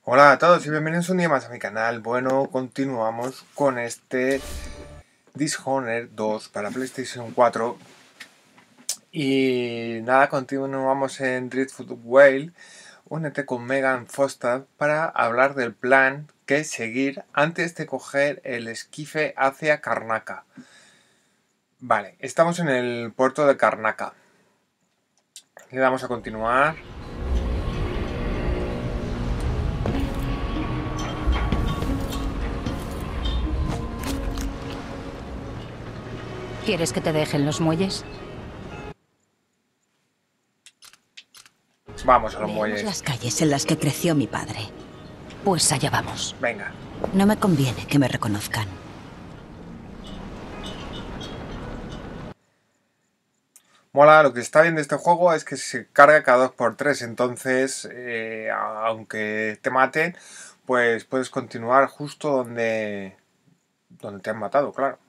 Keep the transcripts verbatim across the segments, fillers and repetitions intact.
Hola a todos y bienvenidos un día más a mi canal. Bueno, continuamos con este Dishonored dos para PlayStation cuatro. Y nada, continuamos en Driftwood Vale. Únete con Megan Foster para hablar del plan que seguir antes de coger el esquife hacia Karnaca. Vale, estamos en el puerto de Karnaca. Le damos a continuar. ¿Quieres que te dejen los muelles? Vamos a los Veamos muelles. las calles en las que creció mi padre. Pues allá vamos. Venga. No me conviene que me reconozcan. Mola, lo que está bien de este juego es que se carga cada dos por tres, entonces eh, aunque te maten, pues puedes continuar justo donde, donde te han matado, claro.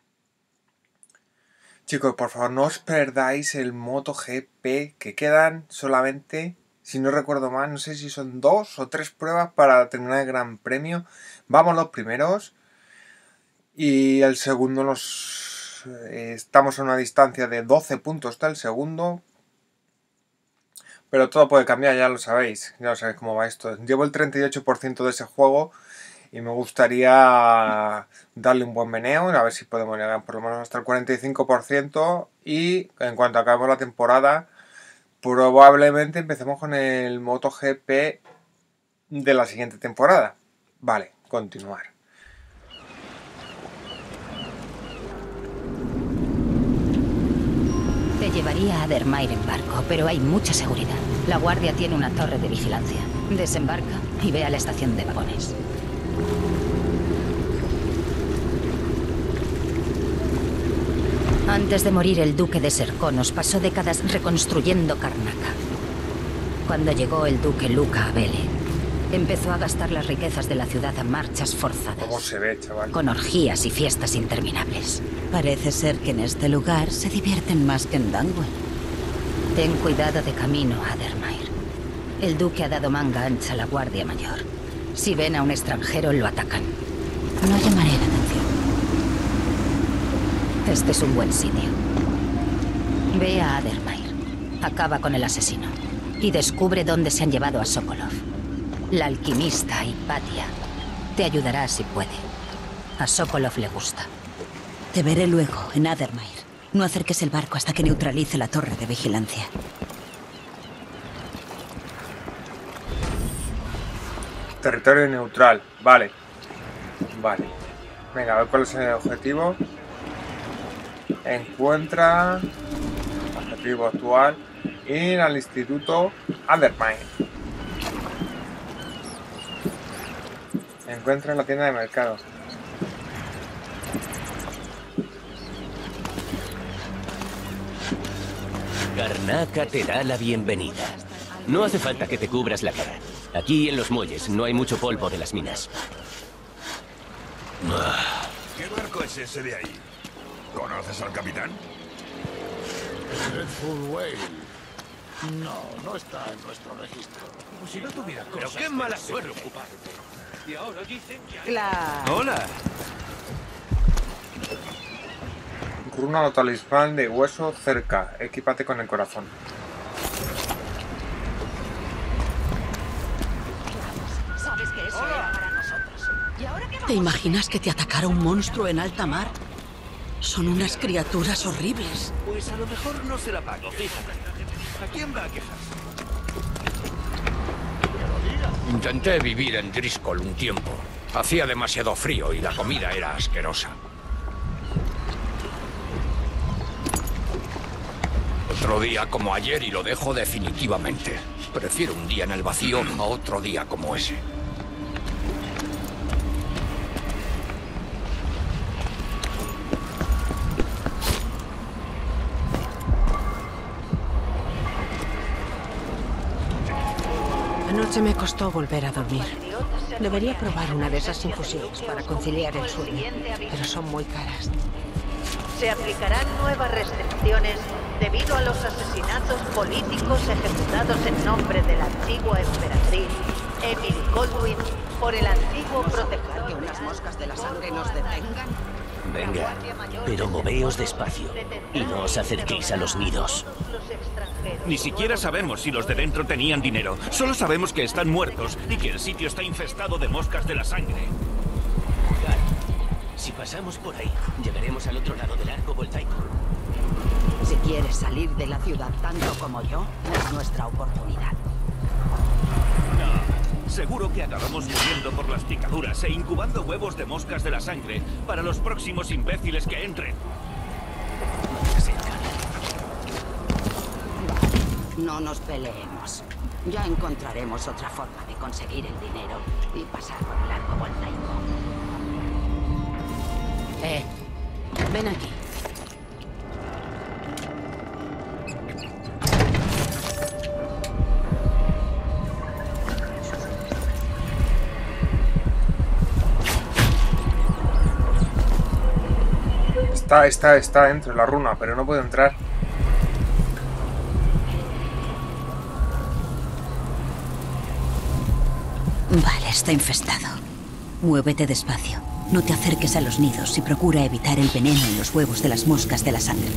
Chicos, por favor, no os perdáis el MotoGP, que quedan solamente, si no recuerdo mal, no sé si son dos o tres pruebas para terminar el Gran Premio. Vamos los primeros y el segundo nos... eh, estamos a una distancia de doce puntos del segundo. Pero todo puede cambiar, ya lo sabéis, ya lo sabéis cómo va esto. Llevo el treinta y ocho por ciento de ese juego y me gustaría darle un buen meneo, a ver si podemos llegar por lo menos hasta el cuarenta y cinco por ciento. Y en cuanto acabemos la temporada, probablemente empecemos con el MotoGP de la siguiente temporada. Vale, continuar. Te llevaría a Dermair en barco, pero hay mucha seguridad. La guardia tiene una torre de vigilancia. Desembarca y ve a la estación de vagones. Antes de morir, el duque de Serconos pasó décadas reconstruyendo Karnaca. Cuando llegó el duque Luca a Vele, empezó a gastar las riquezas de la ciudad a marchas forzadas. ¿Cómo se ve, chaval? Con orgías y fiestas interminables. Parece ser que en este lugar se divierten más que en Dunwell. Ten cuidado de camino a Dermair. El duque ha dado manga ancha a la Guardia Mayor. Si ven a un extranjero, lo atacan. No llamaré la atención. Este es un buen sitio. Ve a Dermair. Acaba con el asesino. Y descubre dónde se han llevado a Sokolov. La alquimista Hipatia te ayudará si puede. A Sokolov le gusta. Te veré luego en Addermair. No acerques el barco hasta que neutralice la torre de vigilancia. Territorio neutral, vale. Vale. Venga, a ver cuál es el objetivo. Encuentra objetivo actual. Ir al instituto Addermair. Encuentra en la tienda de mercado. Karnaca te da la bienvenida. No hace falta que te cubras la cara. Aquí en los muelles no hay mucho polvo de las minas. ¿Qué barco es ese de ahí? ¿Conoces al capitán? Dreadful Whale. No, no está en nuestro registro. Pues si no tuviera cosas... Pero qué mala suerte. Y ahora dicen que... La... ¡Hola! Runa o talismán de hueso cerca. Equípate con el corazón. ¿Sabes que eso era para nosotros? ¿Y ahora qué ¿Te imaginas que te atacara un monstruo en alta mar? Son unas criaturas horribles. Pues a lo mejor no se la pago, fíjate. ¿A quién va a quejarse? Intenté vivir en Driscoll un tiempo. Hacía demasiado frío y la comida era asquerosa. Otro día como ayer y lo dejo definitivamente. Prefiero un día en el vacío a otro día como ese. Anoche me costó volver a dormir. Debería probar una de esas infusiones para conciliar el sueño, pero son muy caras. Se aplicarán nuevas restricciones debido a los asesinatos políticos ejecutados en nombre de la antigua emperatriz Emily Goldwyn por el antiguo protector. Que unas moscas de la sangre nos detengan. Venga, pero moveos despacio y no os acerquéis a los nidos. Ni siquiera sabemos si los de dentro tenían dinero. Solo sabemos que están muertos y que el sitio está infestado de moscas de la sangre. Si pasamos por ahí, llegaremos al otro lado del arco voltaico. Si quieres salir de la ciudad tanto como yo, es nuestra oportunidad. No, seguro que acabamos muriendo por las picaduras e incubando huevos de moscas de la sangre para los próximos imbéciles que entren. No nos peleemos. Ya encontraremos otra forma de conseguir el dinero y pasar por el arco voltaico. Eh, ven aquí. Está, está, está dentro de la runa, pero no puedo entrar. Vale, está infestado. Muévete despacio. No te acerques a los nidos y procura evitar el veneno en los huevos de las moscas de la sangre.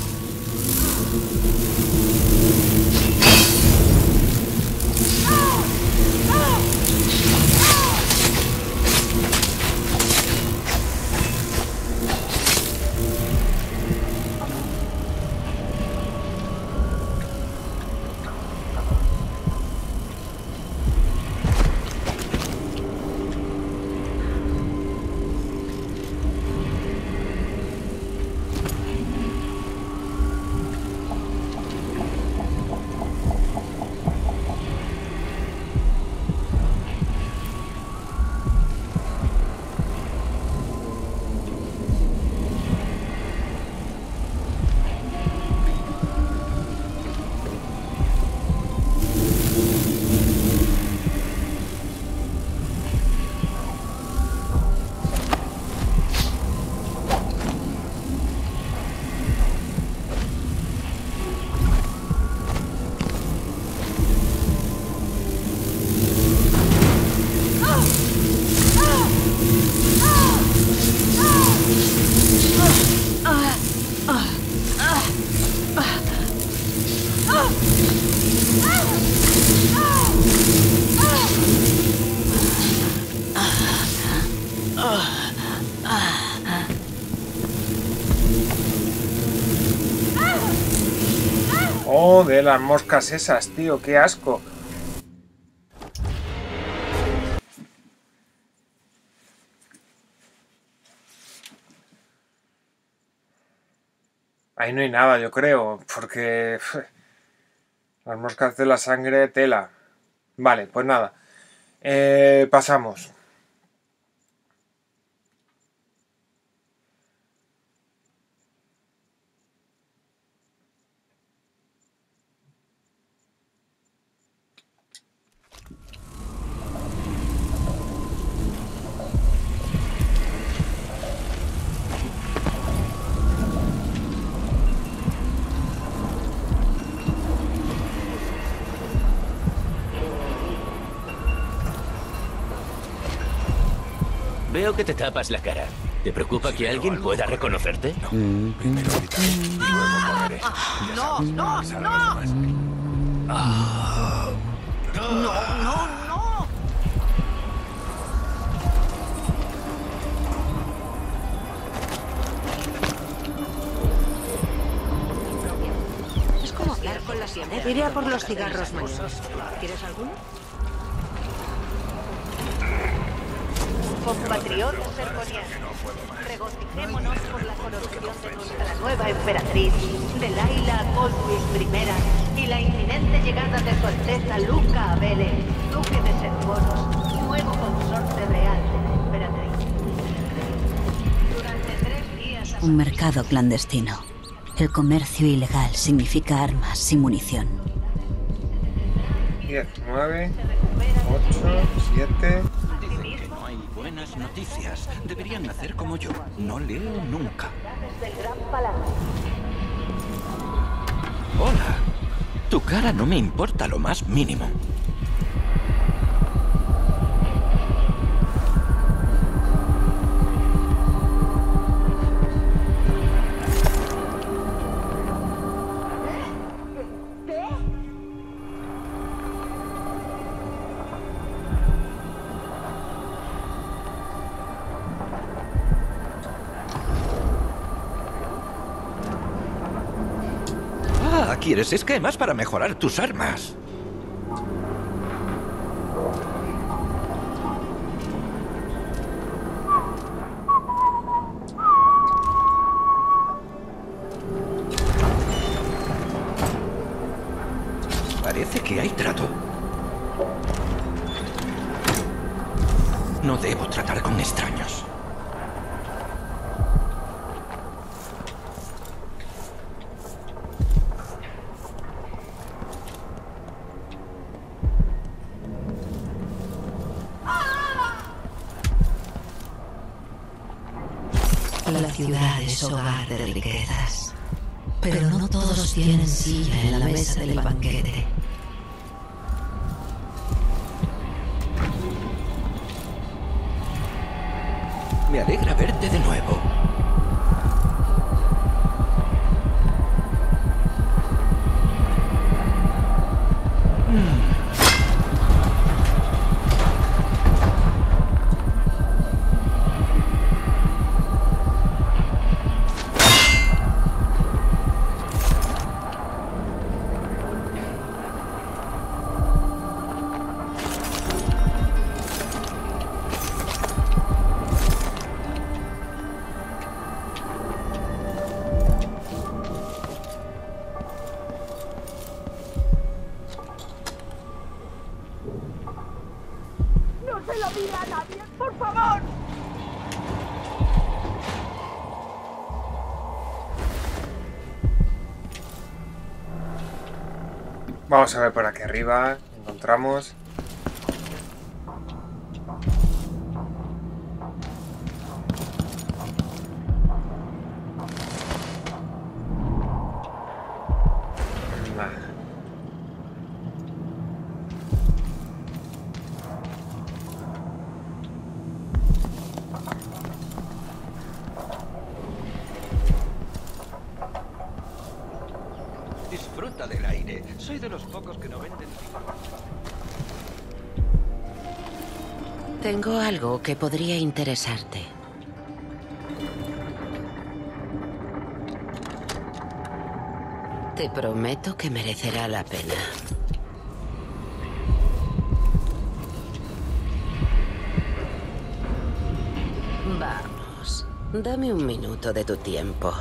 Oh, de las moscas esas, tío, qué asco. Ahí no hay nada, yo creo, porque uf, las moscas de la sangre, tela. Vale, pues nada. Eh, pasamos. Veo que te tapas la cara. ¿Te preocupa que alguien pueda reconocerte? No, primero gritaré y luego correré. ¡No, no, no! ¡No, no, no! Es como hablar con la siempre. Iré a por los cigarros mañana. ¿Quieres alguno? Compatriotas serconianos, regocijémonos por la coronación de nuestra nueva emperatriz, de Laila Goldwyn primera, y la inminente llegada de su Alteza Luca Abele, duque de Serconos, nuevo consorte real de la emperatriz. Durante tres días... Un mercado clandestino. El comercio ilegal significa armas y munición. diez, nueve, ocho, siete... Buenas noticias. Deberían hacer como yo. No leo nunca. Hola. Tu cara no me importa lo más mínimo. quieres esquemas para mejorar tus armas. Parece que hay trato. No debo tratar con extraños. La ciudad es hogar de riquezas, pero no todos tienen silla en la mesa del banquete. Me alegra verte de nuevo. Vamos a ver por aquí arriba. Encontramos. Nah. Disfruta del aire. Soy de los pocos que no venden. Tengo algo que podría interesarte. Te prometo que merecerá la pena. Vamos, dame un minuto de tu tiempo.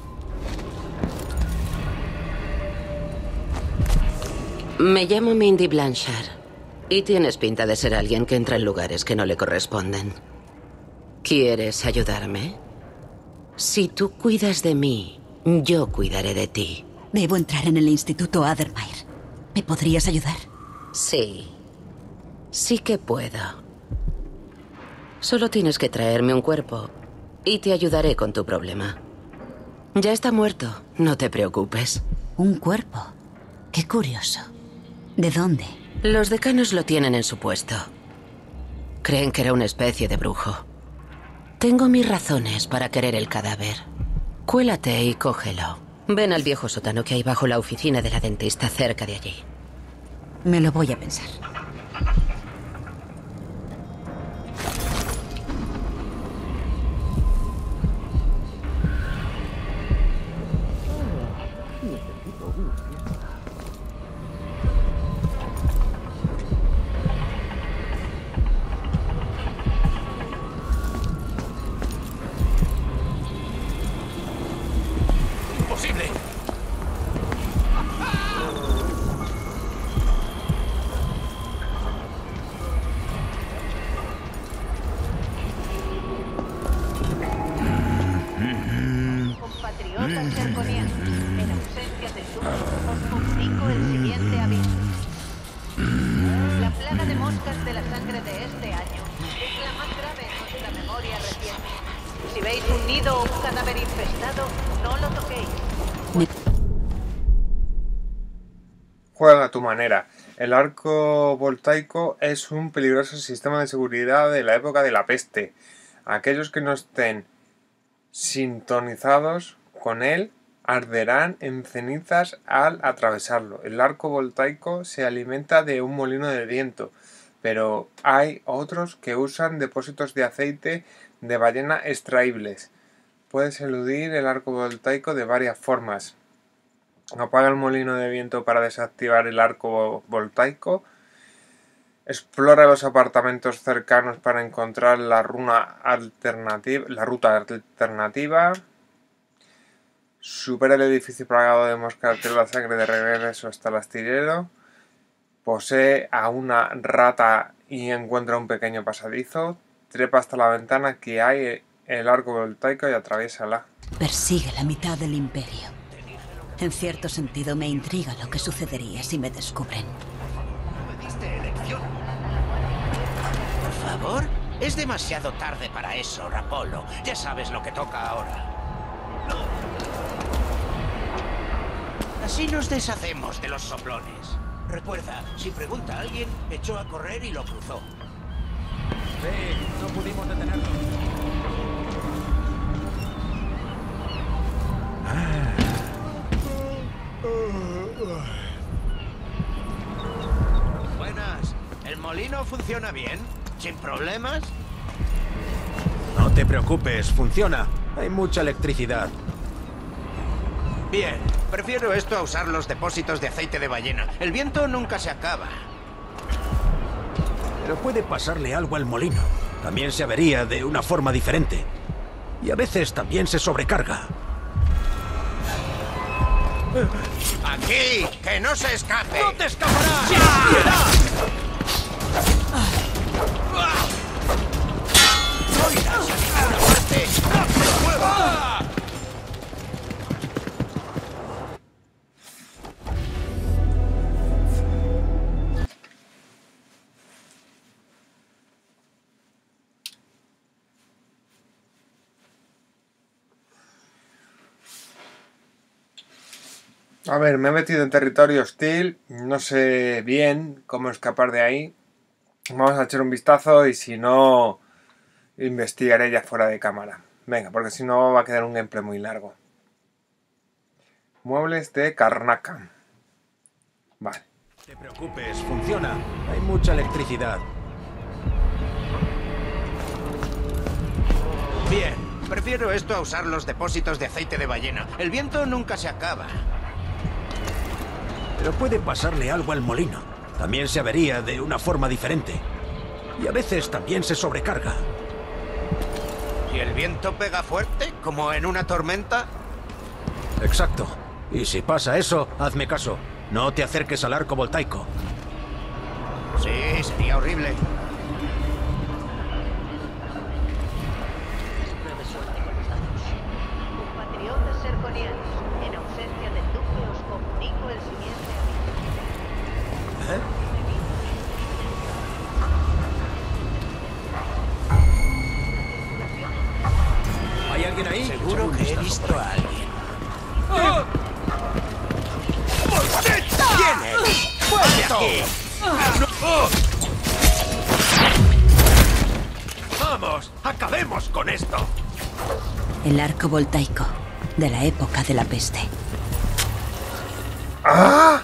Me llamo Mindy Blanchard y tienes pinta de ser alguien que entra en lugares que no le corresponden. ¿Quieres ayudarme? Si tú cuidas de mí, yo cuidaré de ti. Debo entrar en el Instituto Addermire. ¿Me podrías ayudar? Sí. Sí que puedo. Solo tienes que traerme un cuerpo y te ayudaré con tu problema. Ya está muerto, no te preocupes. ¿Un cuerpo? Qué curioso. ¿De dónde? Los decanos lo tienen en su puesto. Creen que era una especie de brujo. Tengo mis razones para querer el cadáver. Cuélate y cógelo. Ven al viejo sótano que hay bajo la oficina de la dentista, cerca de allí. Me lo voy a pensar. ¡Imposible! Compatriotas serconianos, en ausencia de luz, os comunico el siguiente aviso. La plaga de moscas de la sangre de este año es la más grave en nuestra memoria reciente. Si veis un nido o un cadáver infestado, no lo toquéis. Juega a tu manera. El arco voltaico es un peligroso sistema de seguridad de la época de la peste. Aquellos que no estén sintonizados con él arderán en cenizas al atravesarlo. El arco voltaico se alimenta de un molino de viento, pero hay otros que usan depósitos de aceite de ballena extraíbles. Puedes eludir el arco voltaico de varias formas. Apaga el molino de viento para desactivar el arco voltaico. Explora los apartamentos cercanos para encontrar la runa alternativa, la ruta alternativa. Supera el edificio plagado de moscas de la sangre de regreso hasta el astillero. Posee a una rata y encuentra un pequeño pasadizo. Trepa hasta la ventana que hay el arco voltaico y atraviésala. Persigue la mitad del imperio. En cierto sentido me intriga lo que sucedería si me descubren. Por favor, es demasiado tarde para eso, Rapolo. Ya sabes lo que toca ahora. Así nos deshacemos de los soplones. Recuerda, si pregunta a alguien, echó a correr y lo cruzó. Sí, no pudimos detenerlo. Buenas. ¿El molino funciona bien? ¿Sin problemas? No te preocupes, funciona. Hay mucha electricidad. Bien. Prefiero esto a usar los depósitos de aceite de ballena. El viento nunca se acaba. Pero puede pasarle algo al molino. También se avería de una forma diferente. Y a veces también se sobrecarga. ¡Aquí! ¡Que no se escape! ¡No te escaparás! ¡No irás a ninguna parte! ¡No te muevas! A ver, me he metido en territorio hostil, no sé bien cómo escapar de ahí. Vamos a echar un vistazo y si no, investigaré ya fuera de cámara. Venga, porque si no va a quedar un gameplay muy largo. Muebles de Karnaca. Vale. No te preocupes, funciona. Hay mucha electricidad. Bien. Prefiero esto a usar los depósitos de aceite de ballena. El viento nunca se acaba. Pero puede pasarle algo al molino. También se avería de una forma diferente. Y a veces también se sobrecarga. ¿Y el viento pega fuerte, como en una tormenta? Exacto. Y si pasa eso, hazme caso. No te acerques al arco voltaico. Sí, sería horrible. Compatriotas serconianos, en ausencia del duque os comunico el siguiente aviso. ¿Eh? ¿Hay alguien ahí? Seguro que he visto a alguien. ¿Quién es? ¡Vuelve aquí! ¡Vamos! ¡Acabemos con esto! El arco voltaico, de la época de la peste. ¡Ah!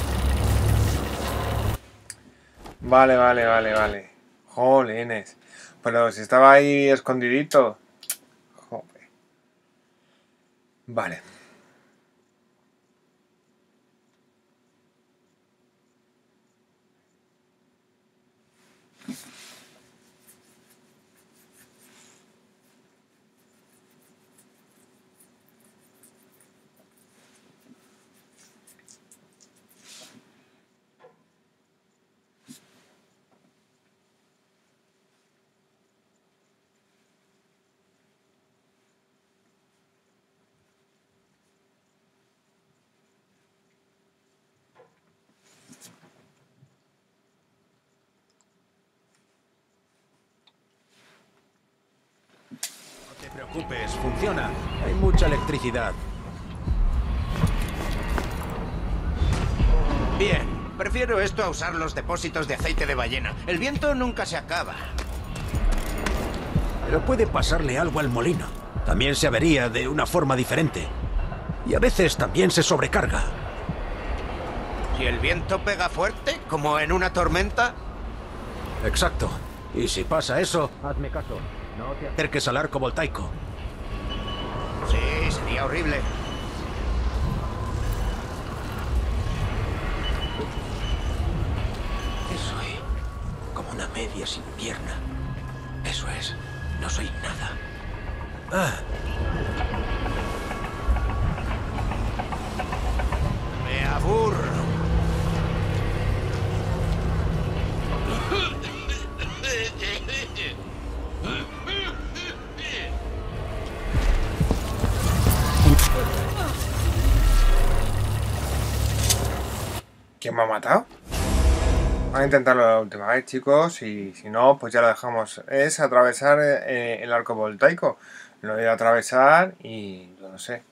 Vale, vale, vale, vale. Jolines. Pero si estaba ahí escondidito. Joder. Vale. No te preocupes, funciona. Hay mucha electricidad. Bien. Prefiero esto a usar los depósitos de aceite de ballena. El viento nunca se acaba. Pero puede pasarle algo al molino. También se avería de una forma diferente. Y a veces también se sobrecarga. ¿Y el viento pega fuerte, como en una tormenta? Exacto. Y si pasa eso, hazme caso. No te acerques al arco voltaico. Sí, sería horrible. media sin pierna. Eso es, no soy nada. Ah. Me aburro. ¿Quién me ha matado? Vamos a intentarlo la última vez, chicos, y si no, pues ya lo dejamos. Es atravesar eh, el arco voltaico. Lo voy a atravesar y yo no sé.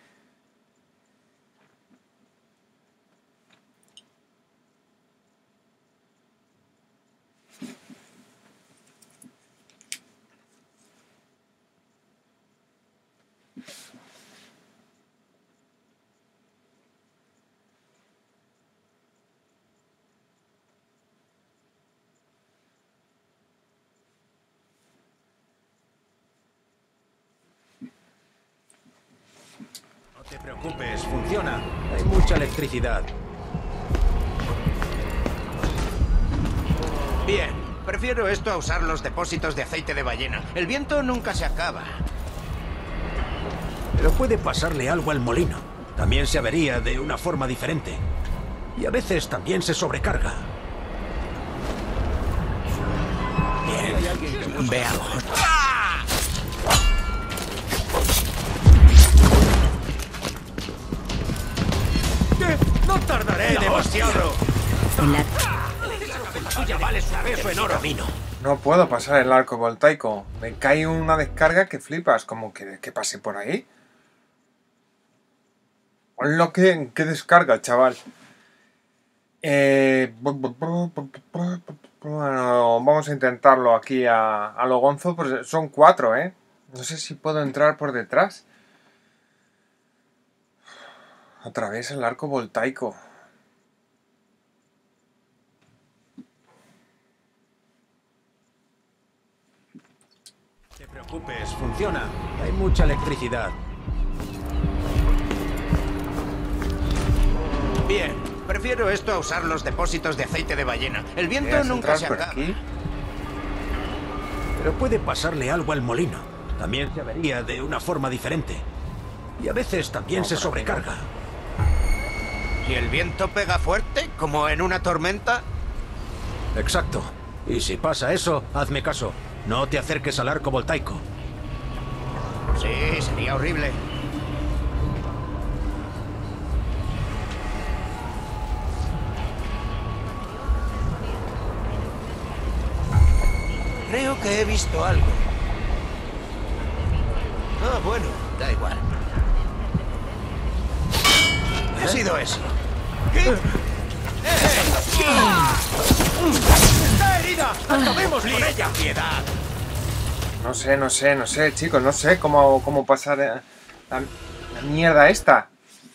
No te preocupes, funciona. Hay mucha electricidad. Bien, prefiero esto a usar los depósitos de aceite de ballena. El viento nunca se acaba. Pero puede pasarle algo al molino. También se avería de una forma diferente. Y a veces también se sobrecarga. Bien, veamos. ¡No tardaré demasiado! El ar- ¡Ya vale su peso en oro! No puedo pasar el arco voltaico. Me cae una descarga que flipas. Como que, que pase por ahí. Lo que, que descarga, chaval. Eh, bueno, vamos a intentarlo aquí a, a lo gonzo. Pues son cuatro, ¿eh? No sé si puedo entrar por detrás. Otra vez el arco voltaico. No te preocupes, funciona. Hay mucha electricidad. Bien, prefiero esto a usar los depósitos de aceite de ballena. El viento ¿Quieres nunca entrar se por acaba. aquí? Pero puede pasarle algo al molino. También se avería de una forma diferente. Y a veces también No, se por aquí sobrecarga. ¿Y el viento pega fuerte, como en una tormenta? Exacto. Y si pasa eso, hazme caso. No te acerques al arco voltaico. Sí, sería horrible. Creo que he visto algo. Ah, bueno, da igual. ¿Qué ha sido eso? ¿Qué? ¡Eh! ¡Está herida! ¡Acabemos con ella! ¡Piedad! No sé, no sé, no sé, chicos. No sé cómo, cómo pasar eh, la, la mierda esta.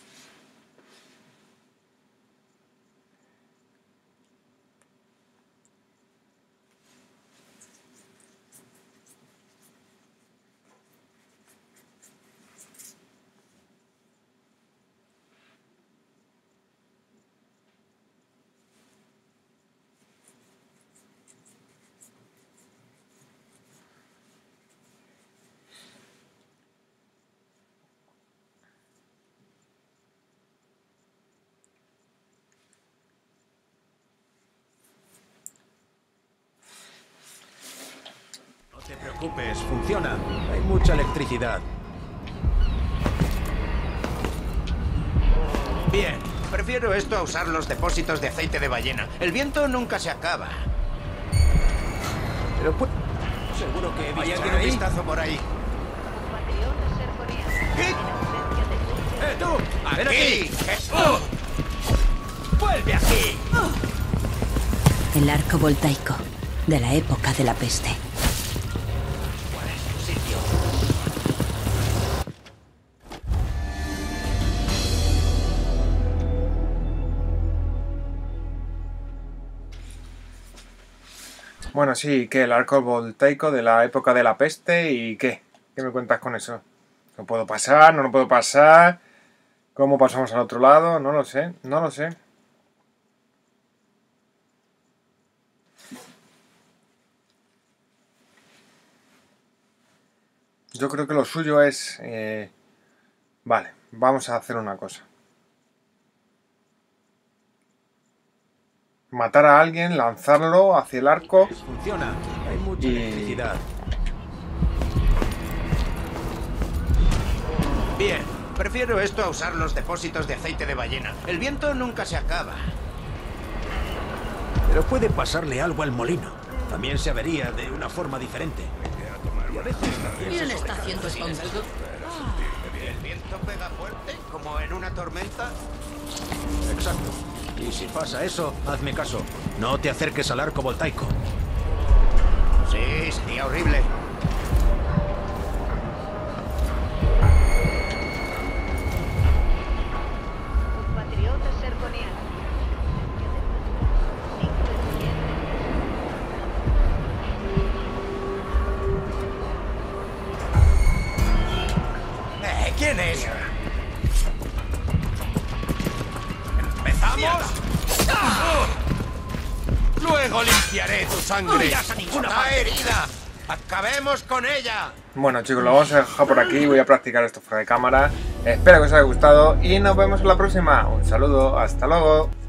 No te preocupes, funciona. Hay mucha electricidad. Bien, prefiero esto a usar los depósitos de aceite de ballena. El viento nunca se acaba. Pero pu- seguro que he Hay visto alguien un ahí. vistazo por ahí. ¿Qué? ¡Eh, tú! ¡Ven ¡Aquí! aquí! ¡Oh! ¡Vuelve aquí! El arco voltaico, de la época de la peste. ¿Cuál es tu sitio? Bueno, sí, que el arco voltaico de la época de la peste y ¿qué? ¿Qué me cuentas con eso? ¿No puedo pasar? ¿No lo puedo pasar? ¿Cómo pasamos al otro lado? No lo sé, no lo sé. yo creo que lo suyo es... Eh... Vale, vamos a hacer una cosa. Matar a alguien, lanzarlo hacia el arco. Funciona, hay mucha y... electricidad. Bien, prefiero esto a usar los depósitos de aceite de ballena. El viento nunca se acaba. Pero puede pasarle algo al molino. También se avería de una forma diferente. Y a veces también ¿Quién se está sobrecarga. haciendo escándalo? ¿El viento pega fuerte, como en una tormenta? Exacto. Y si pasa eso, hazme caso. No te acerques al arco voltaico. Sí, sería horrible. Compatriotas sergonianos. Eh, ¿quién es? ¿Empezamos? ¡Ah! Luego limpiaré tu sangre. No irás a ninguna ¡Está parte. herida! ¡Acabemos con ella! Bueno, chicos, lo vamos a dejar por aquí. Voy a practicar esto fuera de cámara. Espero que os haya gustado y nos vemos en la próxima. Un saludo, hasta luego.